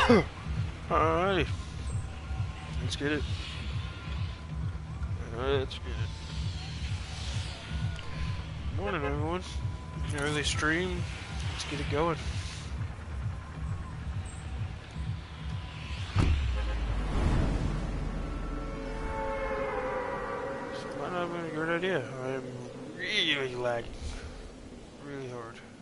Alrighty, let's get it. Let's get it. Morning, everyone. Early stream. Let's get it going. This might not have been a good idea. I'm really lagging. Really hard.